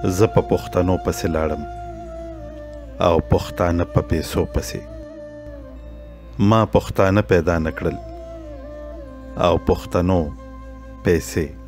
زه په پښتنو پسې لاړم او پښتانه په پیسو پسې. ما پښتانه پیدا نکړل او پښتنو پیسې.